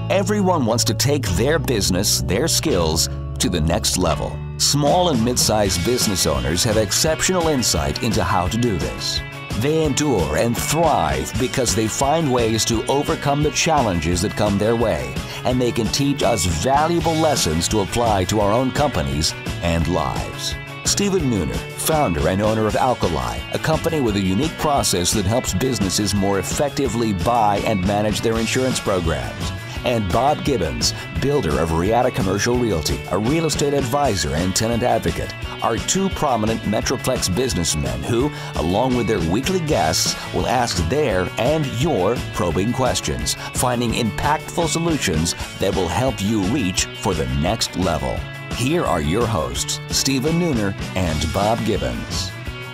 Everyone wants to take their business, their skills, to the next level. Small and mid-sized business owners have exceptional insight into how to do this. They endure and thrive because they find ways to overcome the challenges that come their way, and they can teach us valuable lessons to apply to our own companies and lives. Stephen Nooner, founder and owner of Alkali, a company with a unique process that helps businesses more effectively buy and manage their insurance programs. And Bob Gibbons, builder of Riata Commercial Realty, a real estate advisor and tenant advocate, are two prominent Metroplex businessmen who, along with their weekly guests, will ask their and your probing questions, finding impactful solutions that will help you reach for the next level. Here are your hosts, Stephen Nooner and Bob Gibbons.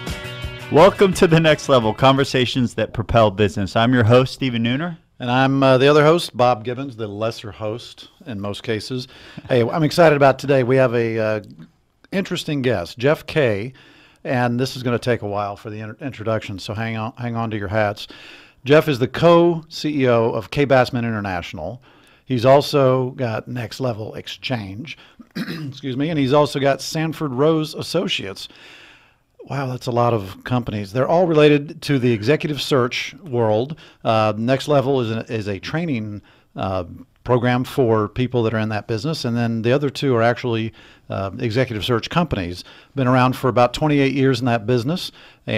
Welcome to The Next Level, conversations that propel business. I'm your host, Stephen Nooner. And I'm the other host, Bob Gibbons, the lesser host in most cases. Hey, I'm excited about today. We have a interesting guest, Jeff Kaye, and this is going to take a while for the introduction, so hang on to your hats. Jeff is the co-CEO of Kaye Bassman International. He's also got Next Level Exchange, excuse me, and he's also got Sanford Rose Associates. Wow, that's a lot of companies. They're all related to the executive search world. Next Level is a training program for people that are in that business, and then the other two are actually executive search companies. Been around for about 28 years in that business,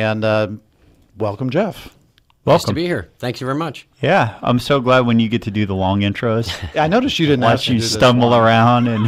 and welcome, Jeff. Nice to be here. Thank you very much. Yeah, I'm so glad when you get to do the long intros. I noticed you didn't watch you stumble around and.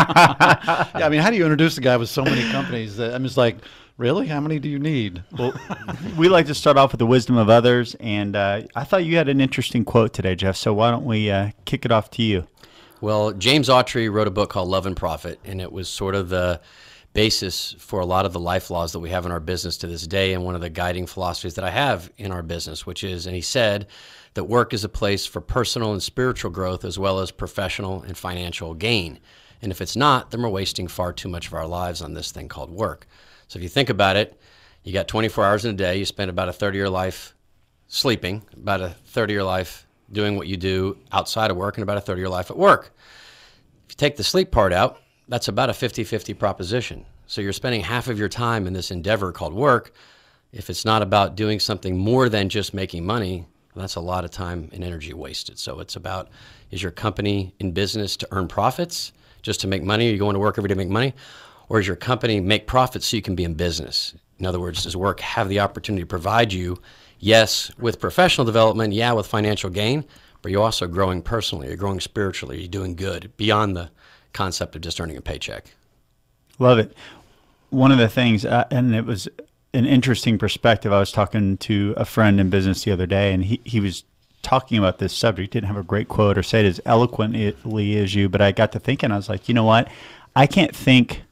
Yeah, I mean, how do you introduce a guy with so many companies? I'm just like, really? How many do you need? Well, we like to start off with the wisdom of others, and I thought you had an interesting quote today, Jeff. So why don't we kick it off to you? Well, James Autry wrote a book called Love and Profit, and it was sort of the basis for a lot of the life laws that we have in our business to this day, and one of the guiding philosophies that I have in our business, which is, and he said, that work is a place for personal and spiritual growth as well as professional and financial gain. And if it's not, then we're wasting far too much of our lives on this thing called work. So if you think about it, you got 24 hours in a day, you spend about a third of your life sleeping, about a third of your life doing what you do outside of work, and about a third of your life at work. If you take the sleep part out, that's about a 50-50 proposition. So you're spending half of your time in this endeavor called work. If it's not about doing something more than just making money, that's a lot of time and energy wasted. So it's about, is your company in business to earn profits, just to make money? Are you going to work every day to make money? Or does your company make profits so you can be in business? In other words, does work have the opportunity to provide you, yes, with professional development, yeah, with financial gain, but you're also growing personally, you're growing spiritually, you're doing good beyond the concept of just earning a paycheck. Love it. One of the things, and it was an interesting perspective, I was talking to a friend in business the other day, and he was talking about this subject, didn't have a great quote or say it as eloquently as you, but I got to thinking, I was like, you know what? I can't think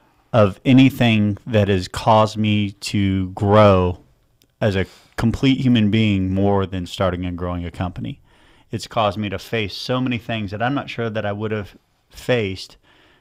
of anything that has caused me to grow as a complete human being more than starting and growing a company. It's caused me to face so many things that I'm not sure that I would have faced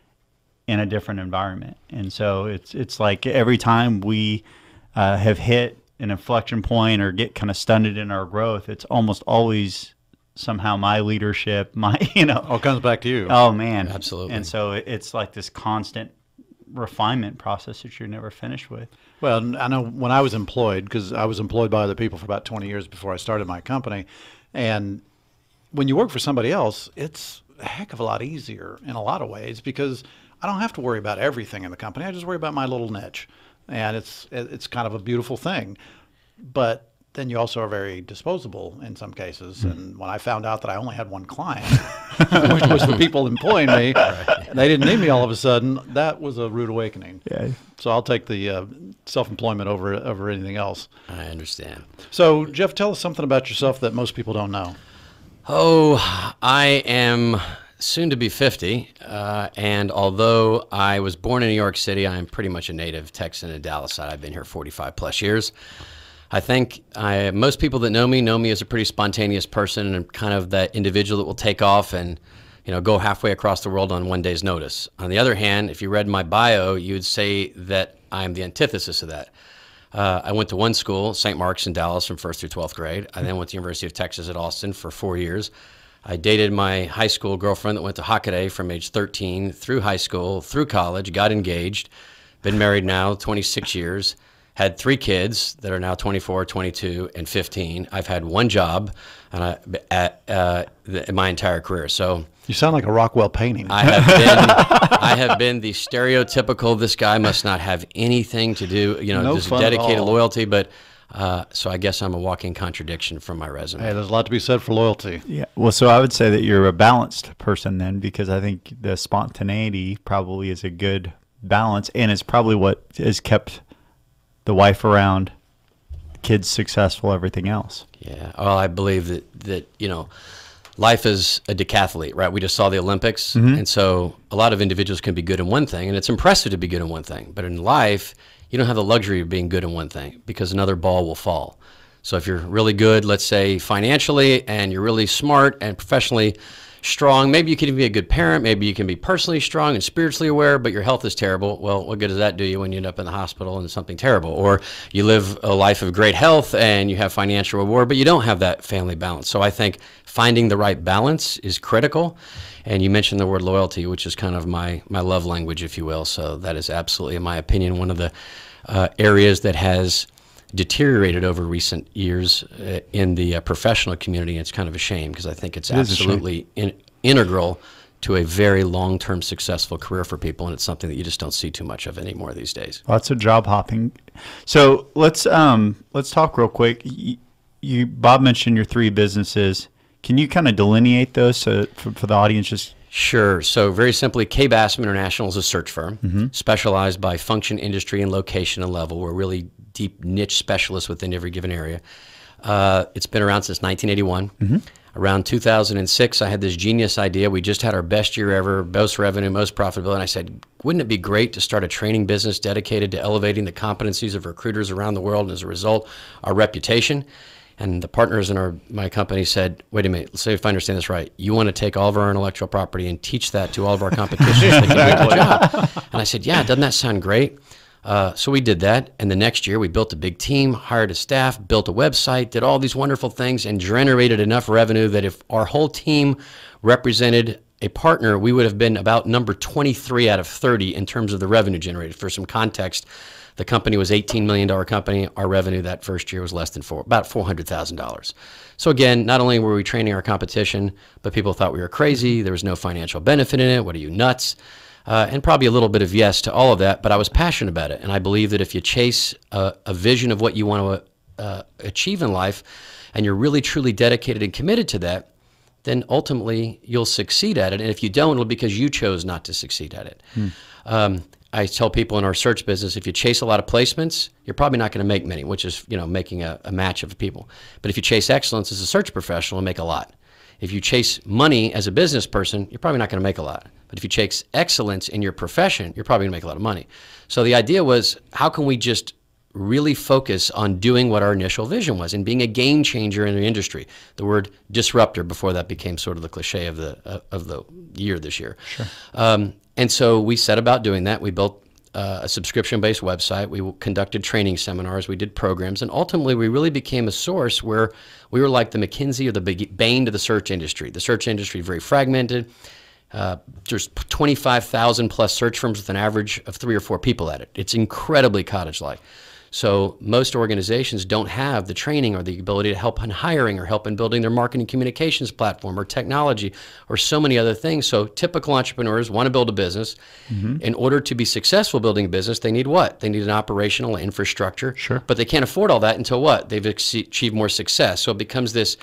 in a different environment. And so it's like every time we have hit an inflection point or get kind of stunted in our growth, it's almost always somehow my leadership, all comes back to you. Oh man, absolutely. And so it's like this constant refinement process that you're never finished with. Well, I know when I was employed, because I was employed by other people for about 20 years before I started my company, and when you work for somebody else, it's a heck of a lot easier in a lot of ways because I don't have to worry about everything in the company. I just worry about my little niche, and it's kind of a beautiful thing. But then you also are very disposable in some cases. And when I found out that I only had one client, which was the people employing me, and they didn't need me all of a sudden, that was a rude awakening. Yeah. So I'll take the self-employment over anything else. I understand. So Jeff, tell us something about yourself that most people don't know. Oh, I am soon to be 50, and although I was born in New York City, I am pretty much a native Texan in Dallas side. I've been here 45 plus years. I think most people that know me as a pretty spontaneous person and kind of that individual that will take off and go halfway across the world on one day's notice. On the other hand, if you read my bio, you'd say that I'm the antithesis of that. I went to one school, St. Mark's in Dallas from 1st through 12th grade. I then went to the University of Texas at Austin for 4 years. I dated my high school girlfriend that went to Hockaday from age 13 through high school, through college, got engaged, been married now 26 years, had 3 kids that are now 24, 22, and 15. I've had one job in my entire career. So You sound like a Rockwell painting. I have been the stereotypical, this guy must not have anything to do, No just fun at dedicated all. loyalty, but so I guess I'm a walking contradiction from my resume. Hey, there's a lot to be said for loyalty. Yeah. Well, so I would say that you're a balanced person then, because I think the spontaneity probably is a good balance, and it's probably what has kept the wife around, kids successful, everything else. Yeah. Well, I believe that life is a decathlete, right? We just saw the Olympics. And so a lot of individuals can be good in one thing, and it's impressive to be good in one thing. But in life, you don't have the luxury of being good in one thing because another ball will fall. So if you're really good, let's say financially, and you're really smart and professionally strong, maybe you can even be a good parent, maybe you can be personally strong and spiritually aware, but your health is terrible. Well, what good does that do you when you end up in the hospital and something terrible? Or you live a life of great health and you have financial reward, but you don't have that family balance. So I think finding the right balance is critical. And you mentioned the word loyalty, which is kind of my love language, if you will. So that is absolutely, in my opinion, one of the areas that has deteriorated over recent years in the professional community. It's kind of a shame because I think it's absolutely integral to a very long-term successful career for people, and it's something that you just don't see too much of anymore these days. Lots of job hopping. So let's talk real quick. Bob mentioned your 3 businesses. Can you kind of delineate those for the audience? Just Sure. So very simply, Kaye International is a search firm specialized by function, industry, and location and level. We're really deep niche specialists within every given area. It's been around since 1981. Around 2006, I had this genius idea. We just had our best year ever, most revenue, most profitability. And I said, wouldn't it be great to start a training business dedicated to elevating the competencies of recruiters around the world, and as a result, our reputation? And the partners in my company said, wait a minute, let's see if I understand this right. You want to take all of our intellectual property and teach that to all of our competition so they can do the job. And I said, yeah, doesn't that sound great? So we did that. And the next year we built a big team, hired a staff, built a website, did all these wonderful things, and generated enough revenue that if our whole team represented a partner, we would have been about number 23 out of 30 in terms of the revenue generated. For some context, the company was $18 million company. Our revenue that first year was less than about $400,000. So again, not only were we training our competition, but people thought we were crazy. There was no financial benefit in it. What are you, nuts? And probably a little bit of yes to all of that, but I was passionate about it. And I believe that if you chase a vision of what you want to achieve in life, and you're really truly dedicated and committed to that, then ultimately you'll succeed at it. And if you don't, it'll be because you chose not to succeed at it. I tell people in our search business, if you chase a lot of placements, you're probably not going to make many, which is making a match of people. But if you chase excellence as a search professional, you'll make a lot. If you chase money as a business person, you're probably not going to make a lot. But if you chase excellence in your profession, you're probably going to make a lot of money. So the idea was, how can we just really focus on doing what our initial vision was and being a game changer in the industry? The word disruptor, before that became sort of the cliche of the year this year. Sure. And so we set about doing that. We built a subscription-based website. We conducted training seminars. We did programs. And ultimately, we really became a source where we were like the McKinsey or the Bain to the search industry. The search industry is very fragmented. There's 25,000 plus search firms with an average of 3 or 4 people at it. It's incredibly cottage-like. So most organizations don't have the training or the ability to help in hiring or help in building their marketing communications platform or technology or so many other things. So typical entrepreneurs want to build a business. In order to be successful building a business, they need what? They need an operational infrastructure. Sure. But they can't afford all that until what? They've achieved more success. So it becomes this,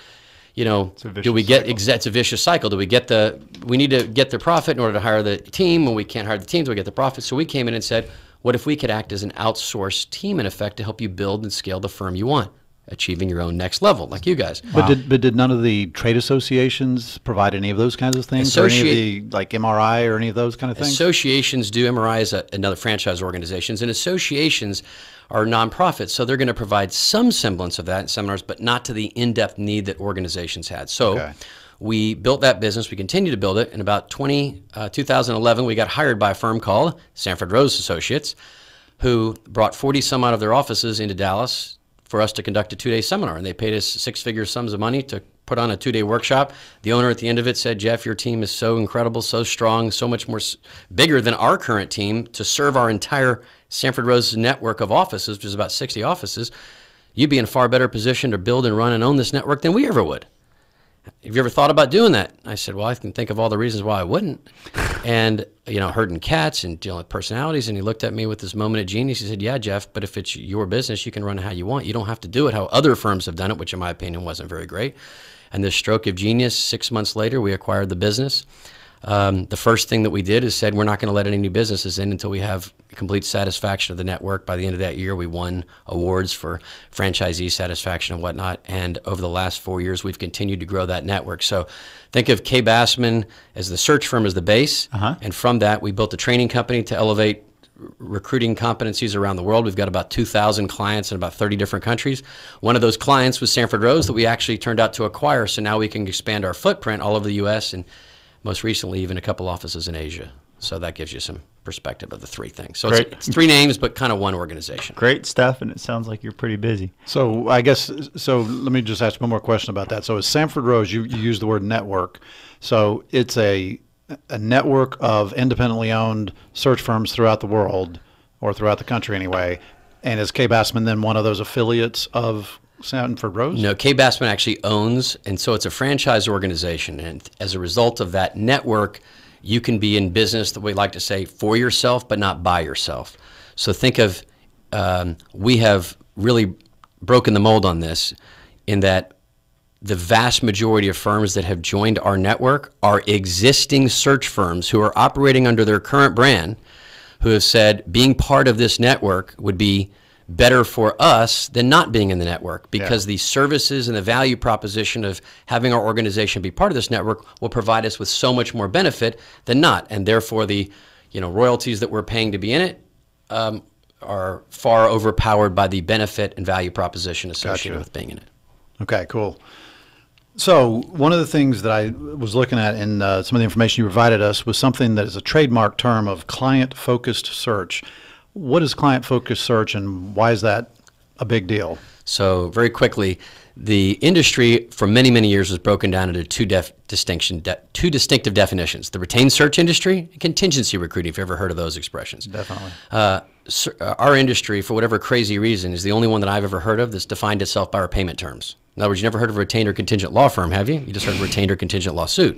do we get, it's a vicious cycle. We need to get the profit in order to hire the team. When we can't hire the team, we get the profit. So we came in and said, what if we could act as an outsourced team, in effect, to help you build and scale the firm you want, achieving your own next level, like you guys? But did none of the trade associations provide any of those kinds of things, or any of the like MRI or any of those kind of things? Associations do. MRI is another franchise organizations, and associations are nonprofits, so they're going to provide some semblance of that in seminars, but not to the in-depth need that organizations had. So. Okay. We built that business. We continued to build it. In about 2011, we got hired by a firm called Sanford Rose Associates, who brought 40 some out of their offices into Dallas for us to conduct a 2-day seminar. And they paid us 6-figure sums of money to put on a 2-day workshop. The owner at the end of it said, Jeff, your team is so incredible, so strong, so much more bigger than our current team to serve our entire Sanford Rose network of offices, which is about 60 offices. You'd be in a far better position to build and run and own this network than we ever would. Have you ever thought about doing that? I said, well, I can think of all the reasons why I wouldn't. And, herding cats and dealing with personalities. And he looked at me with this moment of genius. He said, yeah, Jeff, but if it's your business, you can run it how you want. You don't have to do it how other firms have done it, which in my opinion wasn't very great. And this stroke of genius, 6 months later, we acquired the business. The first thing that we did is said, we're not going to let any new businesses in until we have complete satisfaction of the network. By the end of that year, we won awards for franchisee satisfaction and whatnot. And over the last 4 years, we've continued to grow that network. So think of Kaye Bassman as the search firm as the base. And from that, we built a training company to elevate recruiting competencies around the world. We've got about 2,000 clients in about 30 different countries. One of those clients was Sanford Rose that we actually turned out to acquire. So now we can expand our footprint all over the U.S. and most recently, even a couple offices in Asia. So that gives you some perspective of the three things. So it's 3 names, but kind of one organization. Great stuff, and it sounds like you're pretty busy. So I guess, let me just ask one more question about that. So as Sanford Rose, you use the word network. So it's a network of independently owned search firms throughout the world, or throughout the country anyway. And is Kaye Bassman then one of those affiliates of Sanford Rose? No, Kaye Bassman actually owns, and so it's a franchise organization. And as a result of that network, you can be in business, that we like to say, for yourself, but not by yourself. So think of, we have really broken the mold on this in that the vast majority of firms that have joined our network are existing search firms who are operating under their current brand, who have said being part of this network would be better for us than not being in the network, because the services and the value proposition of having our organization be part of this network will provide us with so much more benefit than not. And therefore the royalties that we're paying to be in it are far overpowered by the benefit and value proposition associated with being in it. Okay, cool. So one of the things that I was looking at in some of the information you provided us was something that is a trademark term of client-focused search. What is client-focused search, and why is that a big deal? So very quickly, the industry for many, many years was broken down into two distinctive definitions: the retained search industry and contingency recruiting, if you've ever heard of those expressions. Definitely. Our industry, for whatever crazy reason, is the only one that I've ever heard of that's defined itself by our payment terms. In other words, you never heard of a retained or contingent law firm, have you? You just heard of a retained or contingent lawsuit.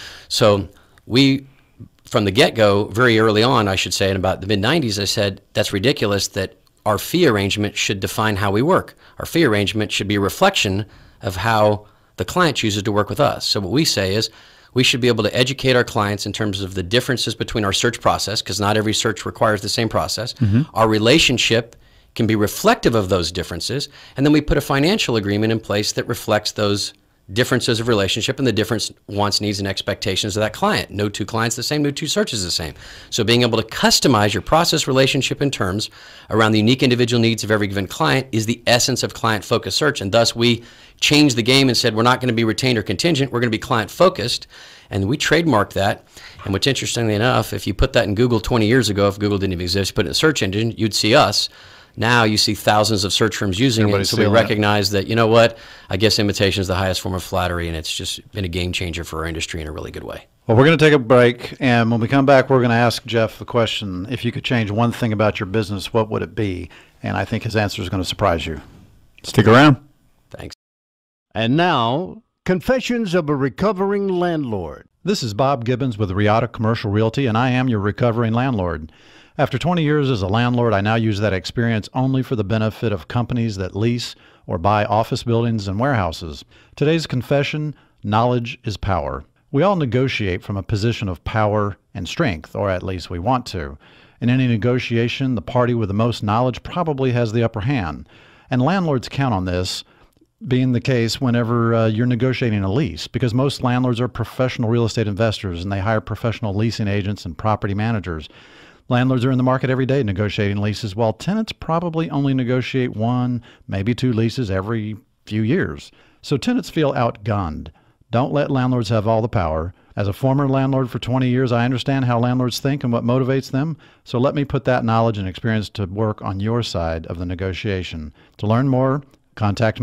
So we, from the get-go, very early on, I should say, in about the mid-90s, I said, that's ridiculous that our fee arrangement should define how we work. Our fee arrangement should be a reflection of how the client chooses to work with us. So what we say is we should be able to educate our clients in terms of the differences between our search process, because not every search requires the same process. Our relationship can be reflective of those differences, and then we put a financial agreement in place that reflects those differences of relationship and the different wants, needs, and expectations of that client. No two clients the same, no two searches the same. So being able to customize your process, relationship, and terms around the unique individual needs of every given client is the essence of client-focused search. And thus we changed the game and said we're not going to be retained or contingent, we're going to be client-focused. And we trademarked that. And what's interestingly enough, if you put that in Google 20 years ago, if Google didn't even exist, put it in a search engine, you'd see us. Now you see thousands of search firms using it, so we recognize that, you know what, I guess imitation is the highest form of flattery, and it's just been a game changer for our industry in a really good way. Well, we're going to take a break, and when we come back, we're going to ask Jeff the question, if you could change one thing about your business, what would it be? And I think his answer is going to surprise you. Stick around. Thanks. And now, Confessions of a Recovering Landlord. This is Bob Gibbons with Riata Commercial Realty, and I am your recovering landlord. After 20 years as a landlord, I now use that experience only for the benefit of companies that lease or buy office buildings and warehouses. Today's confession: knowledge is power. We all negotiate from a position of power and strength, or at least we want to. In any negotiation, the party with the most knowledge probably has the upper hand. And landlords count on this being the case whenever you're negotiating a lease, because most landlords are professional real estate investors and they hire professional leasing agents and property managers. Landlords are in the market every day negotiating leases, while tenants probably only negotiate 1, maybe 2 leases every few years. So tenants feel outgunned. Don't let landlords have all the power. As a former landlord for 20 years, I understand how landlords think and what motivates them. So let me put that knowledge and experience to work on your side of the negotiation. To learn more, contact me at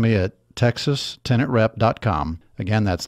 TexasTenantRep.com. Again, that's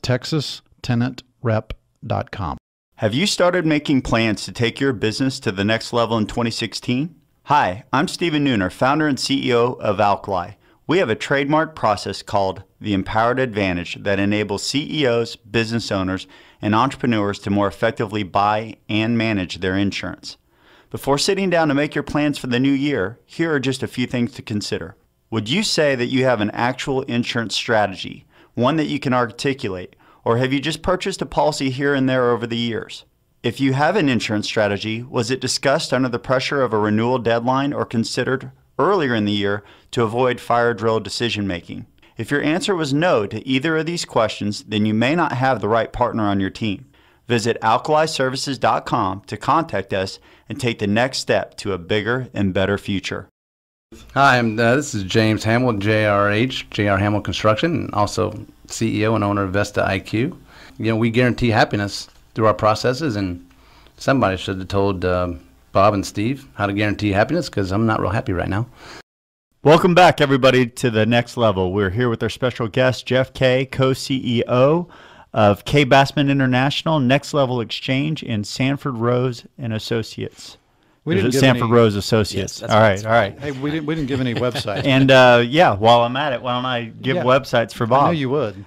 TexasTenantRep.com. Have you started making plans to take your business to the next level in 2016? Hi, I'm Stephen Nooner, founder and CEO of Alkali. We have a trademark process called the Empowered Advantage that enables CEOs, business owners, and entrepreneurs to more effectively buy and manage their insurance. Before sitting down to make your plans for the new year, here are just a few things to consider. Would you say that you have an actual insurance strategy, one that you can articulate, or have you just purchased a policy here and there over the years? If you have an insurance strategy, was it discussed under the pressure of a renewal deadline or considered earlier in the year to avoid fire drill decision making? If your answer was no to either of these questions, then you may not have the right partner on your team. Visit alkaliservices.com to contact us and take the next step to a bigger and better future. Hi, this is James Hamill, JRH, JR Hamill Construction, and also CEO and owner of Vesta IQ. We guarantee happiness through our processes, and somebody should have told Bob and Steve how to guarantee happiness, because I'm not real happy right now. Welcome back, everybody, to the next level. We're here with our special guest, Jeff Kaye, co-CEO of Kaye Bassman International, Next Level Exchange, and Sanford Rose and Associates. We didn't give Sanford any, Rose Associates. Yes, all right. Hey, we didn't give any websites. And while I'm at it, why don't I give websites for Bob? I know you would.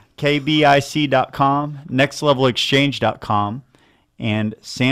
KBIC.com, nextlevelexchange.com, and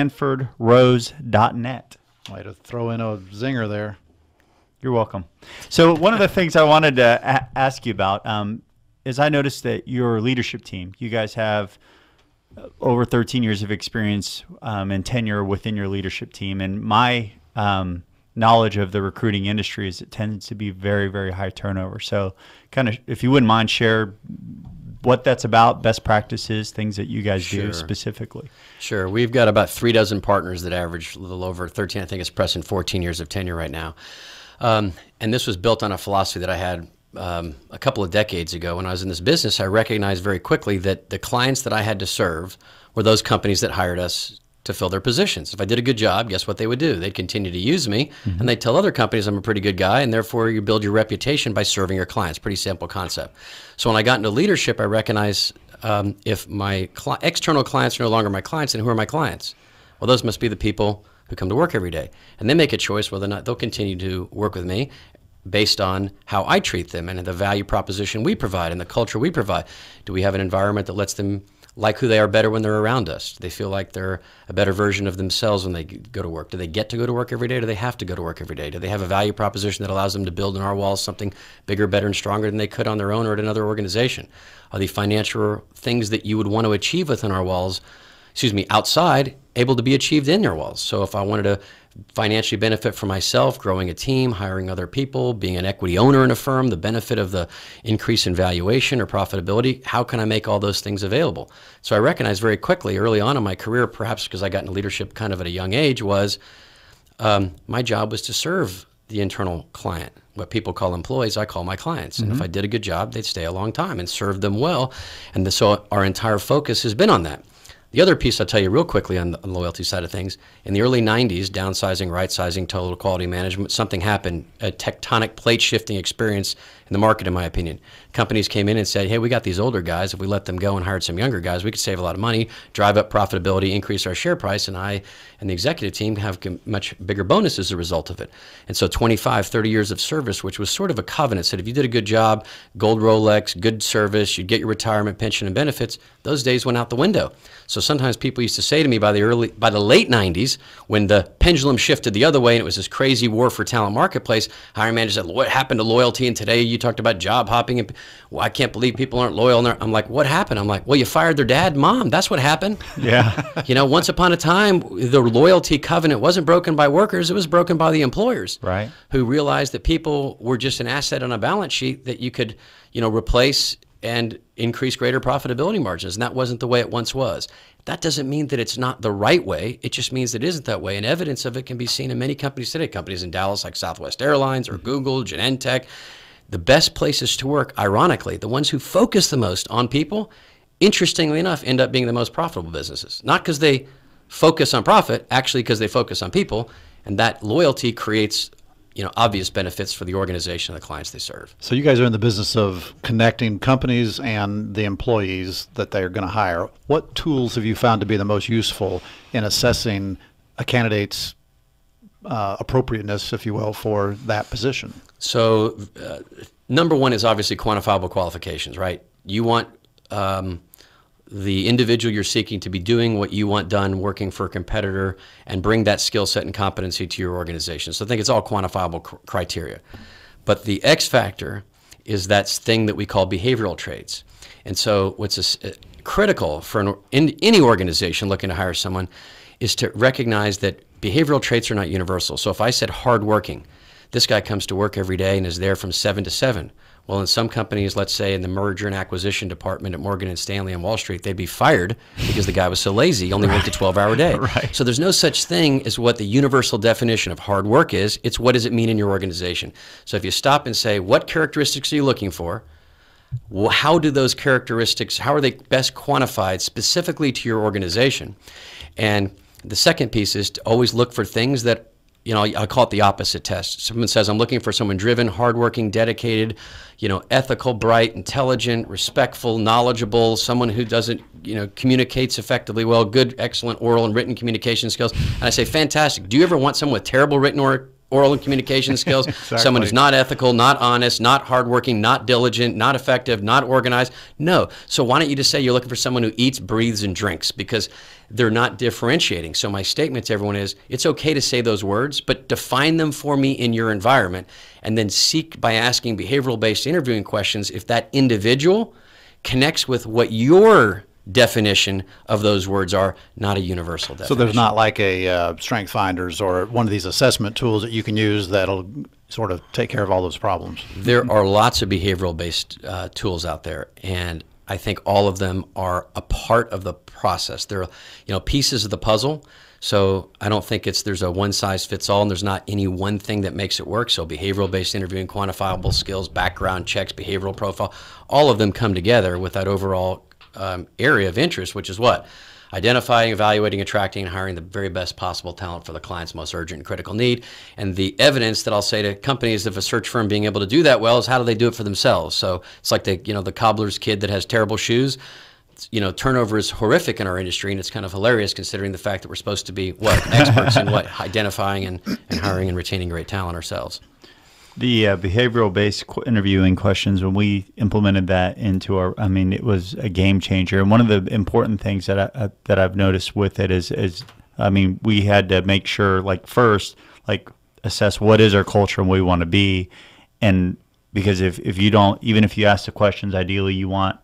sanfordrose.net. Way to throw in a zinger there. You're welcome. So one of the things I wanted to ask you about is I noticed that your leadership team, you guys have over 13 years of experience and tenure within your leadership team. And my knowledge of the recruiting industry is it tends to be very, very high turnover. So kind of, if you wouldn't mind, share what that's about, best practices, things that you guys do specifically. Sure. We've got about 36 partners that average a little over 13. I think it's pressing 14 years of tenure right now. And this was built on a philosophy that I had a couple of decades ago. When I was in this business, I recognized very quickly that the clients that I had to serve were those companies that hired us to fill their positions. If I did a good job, guess what they would do? They'd continue to use me, and they'd tell other companies I'm a pretty good guy, and therefore you build your reputation by serving your clients. Pretty simple concept. So when I got into leadership, I recognized if my external clients are no longer my clients, then who are my clients? Well, those must be the people who come to work every day. And they make a choice whether or not they'll continue to work with me based on how I treat them and the value proposition we provide and the culture we provide. Do we have an environment that lets them like who they are better when they're around us? Do they feel like they're a better version of themselves when they go to work? Do they get to go to work every day, or do they have to go to work every day? Do they have a value proposition that allows them to build in our walls something bigger, better, and stronger than they could on their own or at another organization? Are the financial things that you would want to achieve within our walls, outside, able to be achieved in their walls? So if I wanted to financially benefit for myself, growing a team, hiring other people, being an equity owner in a firm, the benefit of the increase in valuation or profitability, how can I make all those things available? So I recognized very quickly early on in my career, perhaps because I got into leadership kind of at a young age, was my job was to serve the internal client. What people call employees, I call my clients. And if I did a good job, they'd stay a long time and serve them well. And so our entire focus has been on that. The other piece I'll tell you real quickly on the loyalty side of things, in the early 90s, downsizing, right-sizing, total quality management, something happened, a tectonic plate shifting experience in the market, in my opinion. Companies came in and said, hey, we got these older guys. If we let them go and hired some younger guys, we could save a lot of money, drive up profitability, increase our share price, and I and the executive team have much bigger bonus as a result of it. And so 25, 30 years of service, which was sort of a covenant, said if you did a good job, gold Rolex, good service, you'd get your retirement pension and benefits, those days went out the window. So sometimes people used to say to me by the late 90s, when the pendulum shifted the other way and it was this crazy war for talent marketplace, hiring managers said, what happened to loyalty? And today you talked about job hopping. And, well, I can't believe people aren't loyal. And I'm like, what happened? I'm like, well, you fired their dad and mom. That's what happened. Yeah. Once upon a time, the loyalty covenant wasn't broken by workers. It was broken by the employers. Right. Who realized that people were just an asset on a balance sheet that you could, replace and increase greater profitability margins. And that wasn't the way it once was. That doesn't mean that it's not the right way. It just means that it isn't that way. And evidence of it can be seen in many companies today. Companies in Dallas like Southwest Airlines or Google, Genentech. The best places to work, ironically, the ones who focus the most on people, interestingly enough, end up being the most profitable businesses. Not because they focus on profit, actually because they focus on people. And that loyalty creates obvious benefits for the organization and the clients they serve. So you guys are in the business of connecting companies and the employees that they're going to hire. What tools have you found to be the most useful in assessing a candidate's appropriateness, if you will, for that position? So number one is obviously quantifiable qualifications, right? You want the individual you're seeking to be doing what you want done, working for a competitor, and bring that skill set and competency to your organization. So I think it's all quantifiable criteria. But the X factor is that thing that we call behavioral traits. And so what's critical for any organization looking to hire someone is to recognize that behavioral traits are not universal. So if I said hardworking, this guy comes to work every day and is there from 7 to 7. Well, in some companies, let's say in the merger and acquisition department at Morgan and Stanley on Wall Street, they'd be fired because the guy was so lazy, he only worked a 12-hour day. Right. So there's no such thing as what the universal definition of hard work is. It's what does it mean in your organization. So if you stop and say, what characteristics are you looking for? How do those characteristics, how are they best quantified specifically to your organization? And the second piece is to always look for things that, I call it the opposite test. Someone says, I'm looking for someone driven, hardworking, dedicated, ethical, bright, intelligent, respectful, knowledgeable, someone who doesn't, communicates effectively well, good, excellent oral and written communication skills. And I say, fantastic. Do you ever want someone with terrible written or oral and communication skills? Exactly. Someone who's not ethical, not honest, not hardworking, not diligent, not effective, not organized? No. So why don't you just say you're looking for someone who eats, breathes, and drinks, because they're not differentiating. So my statement to everyone is, it's okay to say those words, but define them for me in your environment, and then seek by asking behavioral-based interviewing questions if that individual connects with what your definition of those words are, not a universal definition. So there's not like a Strength Finders or one of these assessment tools that you can use that'll sort of take care of all those problems? There are lots of behavioral-based tools out there, and I think all of them are a part of the process. They're, pieces of the puzzle. So I don't think there's a one-size-fits-all, and there's not any one thing that makes it work. So behavioral-based interviewing, quantifiable skills, background checks, behavioral profile, all of them come together with that overall area of interest, which is what? Identifying, evaluating, attracting, and hiring the very best possible talent for the client's most urgent and critical need. And the evidence that I'll say to companies of a search firm being able to do that well is how do they do it for themselves? So it's like the cobbler's kid that has terrible shoes. Turnover is horrific in our industry, and it's kind of hilarious considering the fact that we're supposed to be experts in identifying and hiring and retaining great talent ourselves. The behavioral-based interviewing questions, when we implemented that into it was a game changer. And one of the important things that I've noticed with it is we had to make sure, first, assess what is our culture and what we want to be. And because if you don't, even if you ask the questions, ideally you want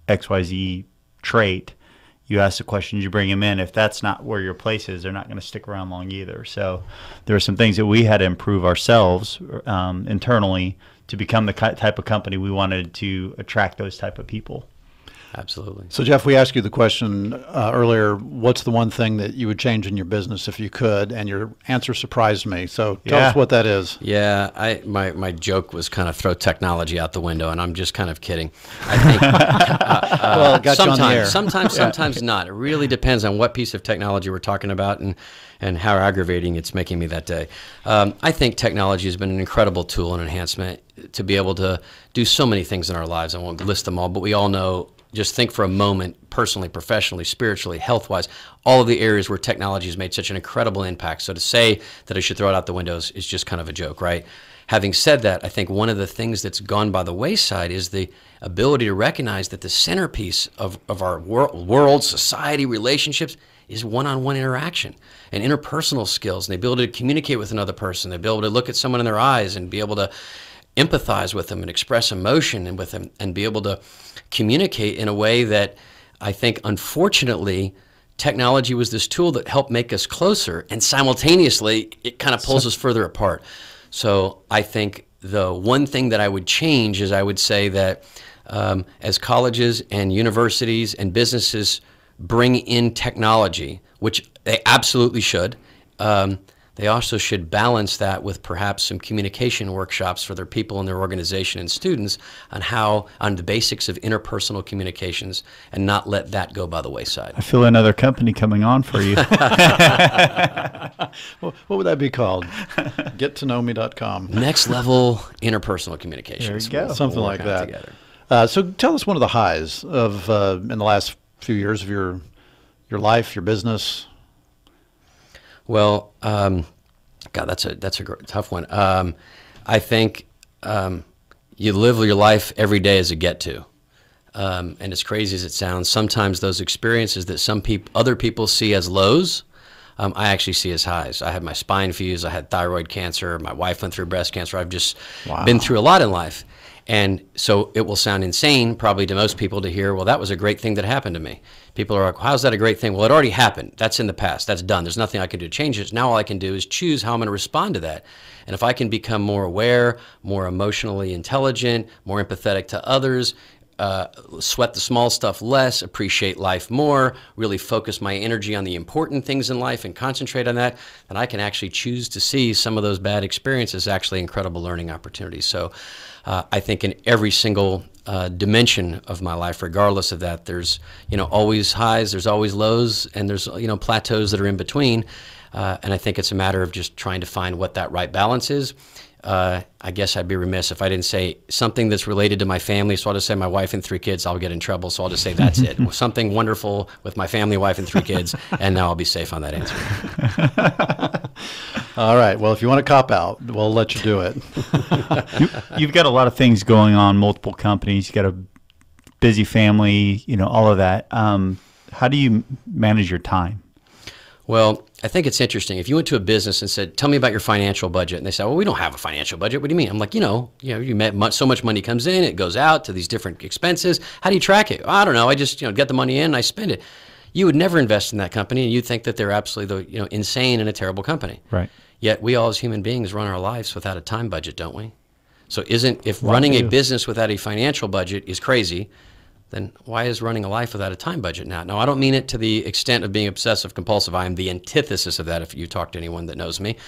XYZ trait, you ask the questions, you bring them in. If that's not where your place is, they're not going to stick around long either. So there are some things that we had to improve ourselves internally to become the type of company we wanted to attract those type of people. Absolutely. So, Jeff, we asked you the question earlier, what's the one thing that you would change in your business if you could? And your answer surprised me. So tell us what that is. Yeah, my joke was kind of throw technology out the window, and I'm just kind of kidding. I think well, got you on the air. sometimes not. It really depends on what piece of technology we're talking about and how aggravating it's making me that day. I think technology has been an incredible tool and enhancement to be able to do so many things in our lives. I won't list them all, but we all know. Just think for a moment, personally, professionally, spiritually, health-wise, all of the areas where technology has made such an incredible impact. So to say that I should throw it out the windows is just kind of a joke, right? Having said that, I think one of the things that's gone by the wayside is the ability to recognize that the centerpiece of our world, society, relationships is one-on-one interaction and interpersonal skills and the ability to communicate with another person, the ability to look at someone in their eyes and be able to empathize with them and express emotion and with them and be able to communicate in a way that I think, unfortunately, technology was this tool that helped make us closer, and simultaneously it kind of pulls us further apart. So I think the one thing that I would change is I would say that as colleges and universities and businesses bring in technology, which they absolutely should, they also should balance that with perhaps some communication workshops for their people in their organization and students on the basics of interpersonal communications, and not let that go by the wayside. I feel another company coming on for you. Well, what would that be called? GetToKnowMe.com. Next level interpersonal communications. There you go. Something We'll like work on it that. together. So tell us one of the highs of in the last few years of your life, your business. Well, God, that's a tough one. I think you live your life every day as a get to. And as crazy as it sounds, sometimes those experiences that other people see as lows, I actually see as highs. I had my spine fused. I had thyroid cancer. My wife went through breast cancer. I've just been through a lot in life. And so it will sound insane probably to most people to hear, well, that was a great thing that happened to me. People are like, how's that a great thing? Well, it already happened. That's in the past. That's done. There's nothing I can do to change it. Now all I can do is choose how I'm going to respond to that. And if I can become more aware, more emotionally intelligent, more empathetic to others, sweat the small stuff less, appreciate life more, really focus my energy on the important things in life and concentrate on that, then I can actually choose to see some of those bad experiences actually incredible learning opportunities. So I think in every single dimension of my life, regardless of that, there's always highs, there's always lows, and there's plateaus that are in between. And I think it's a matter of just trying to find what that right balance is. I guess I'd be remiss if I didn't say something that's related to my family. So I'll just say my wife and 3 kids, I'll get in trouble. So I'll just say that's it. Something wonderful with my family, wife, and 3 kids, and now I'll be safe on that answer. All right. Well, if you want to cop out, we'll let you do it. You've got a lot of things going on, multiple companies. You got a busy family, all of that. How do you manage your time? Well, I think it's interesting. If you went to a business and said, tell me about your financial budget, and they say, well, we don't have a financial budget. What do you mean? I'm like, you met so much money comes in, it goes out to these different expenses. How do you track it? I don't know. I just, get the money in and I spend it. You would never invest in that company, and you'd think that they're absolutely, insane and a terrible company. Right. Yet we all as human beings run our lives without a time budget, don't we? So if running a business without a financial budget is crazy, then why is running a life without a time budget now? Now, I don't mean it to the extent of being obsessive compulsive. I am the antithesis of that if you talk to anyone that knows me.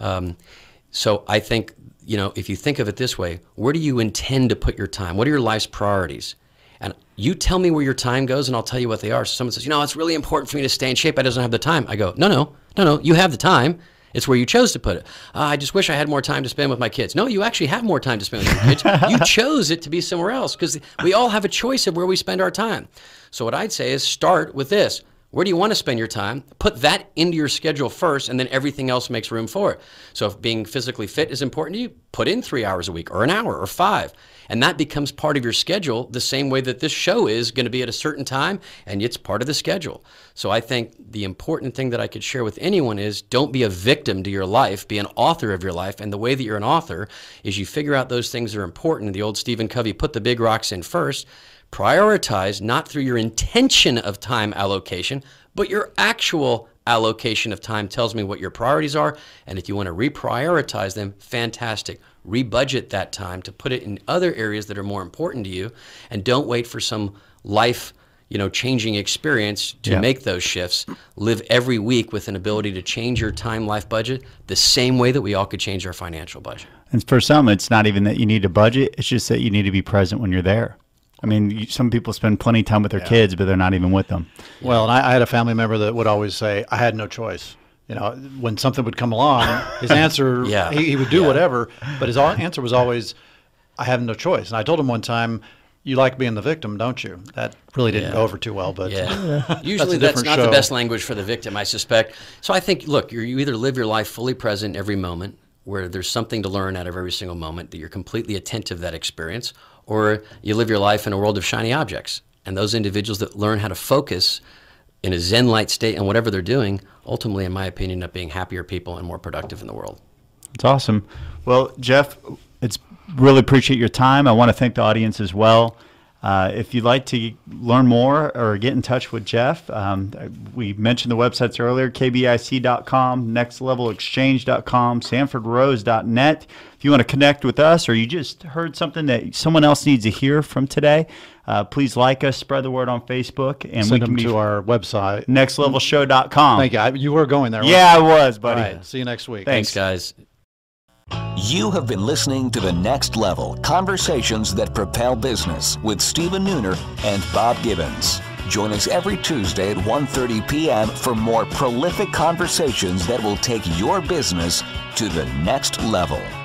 So I think, if you think of it this way, where do you intend to put your time? What are your life's priorities? And you tell me where your time goes, and I'll tell you what they are. So someone says, it's really important for me to stay in shape. I don't have the time. I go, no, you have the time. It's where you chose to put it. I just wish I had more time to spend with my kids. No, you actually have more time to spend with your kids. You chose it to be somewhere else, because we all have a choice of where we spend our time. So what I'd say is start with this. Where do you want to spend your time? Put that into your schedule first, and then everything else makes room for it. So if being physically fit is important to you, put in 3 hours a week or an hour or 5. And that becomes part of your schedule the same way that this show is going to be at a certain time, and it's part of the schedule. So I think the important thing that I could share with anyone is don't be a victim to your life, be an author of your life. And the way that you're an author is you figure out those things that are important. The old Stephen Covey, put the big rocks in first. Prioritize not through your intention of time allocation, but your actual allocation of time tells me what your priorities are. And if you want to reprioritize them, fantastic. Rebudget that time to put it in other areas that are more important to you, and don't wait for some life, changing experience to make those shifts. Live every week with an ability to change your time life budget the same way that we all could change our financial budget. And for some, it's not even that you need a budget. It's just that you need to be present when you're there. I mean, some people spend plenty of time with their kids, but they're not even with them. Well, and I had a family member that would always say, I had no choice. When something would come along, his answer, he would do whatever, but his answer was always, I have no choice. And I told him one time, you like being the victim, don't you? That really didn't go over too well. But usually that's not the best language for the victim, I suspect. So I think, look, you either live your life fully present every moment, where there's something to learn out of every single moment, that you're completely attentive to that experience, or you live your life in a world of shiny objects. And those individuals that learn how to focus in a Zen-like state on whatever they're doing, ultimately, in my opinion, end up being happier people and more productive in the world. It's awesome. Well, Jeff, really appreciate your time. I want to thank the audience as well. If you'd like to learn more or get in touch with Jeff, we mentioned the websites earlier, kbic.com, nextlevelexchange.com, sanfordrose.net. If you want to connect with us or you just heard something that someone else needs to hear from today, please like us, spread the word on Facebook, and Send we them can to our website. nextlevelshow.com. Thank you. You were going there. Yeah, I was, buddy. All right. See you next week. Thanks, guys. You have been listening to The Next Level, Conversations That Propel Business with Stephen Nooner and Bob Gibbons. Join us every Tuesday at 1:30 p.m. for more prolific conversations that will take your business to the next level.